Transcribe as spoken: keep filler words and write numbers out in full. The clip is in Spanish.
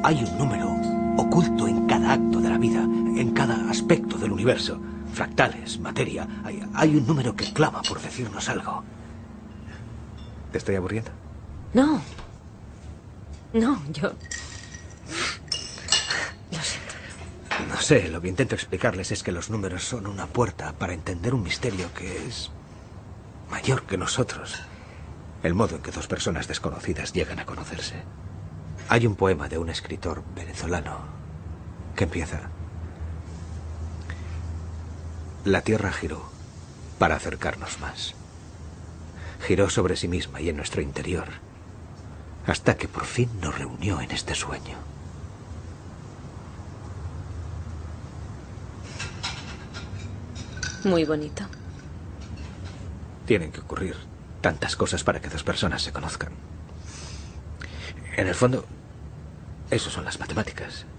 Hay un número oculto en cada acto de la vida, en cada aspecto del universo. Fractales, materia. Hay, hay un número que clama por decirnos algo. ¿Te estoy aburriendo? No. No, yo... Lo siento. No sé, lo que intento explicarles es que los números son una puerta para entender un misterio que es mayor que nosotros. El modo en que dos personas desconocidas llegan a conocerse. Hay un poema de un escritor venezolano que empieza: la Tierra giró para acercarnos más. Giró sobre sí misma y en nuestro interior, hasta que por fin nos reunió en este sueño. Muy bonito. Tienen que ocurrir tantas cosas para que dos personas se conozcan. En el fondo, eso son las matemáticas.